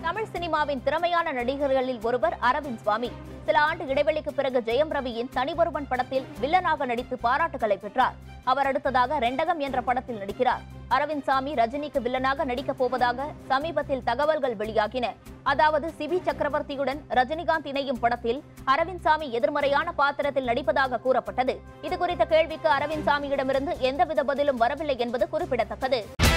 தமிழ் சினிமாவின் திறமையான நடிகர்களில் ஒருவர் அரவிந்த் சுவாமி. சில ஆண்டு இடைவெளிக்கு பிறகு ஜெயம் ரவியின் தனியொருவன் படத்தில் வில்லனாக நடித்து பாராட்டுகளை பெற்றார். அவர் அடுத்ததாக ரெண்டகம் என்ற படத்தில் நடிக்கிறார். அரவிந்த் சாமி ரஜினிக்கு வில்லனாக நடிக்கப் போவதாக சமீபத்தில் தகவல்கள் வெளியாகின. அதாவது சிபி சக்கரவர்த்தியுடன் ரஜினிகாந்த் இணையும் படத்தில் அரவிந்த் சாமி எதிர்மறையான பாத்திரத்தில் நடிப்பதாக கூறப்பட்டது. இதுகுறித்த கேள்விக்கு அரவிந்த் சாமியிடமிருந்து எந்தவித பதிலும் வரவில்லை என்பது குறிப்பிடத்தக்கது.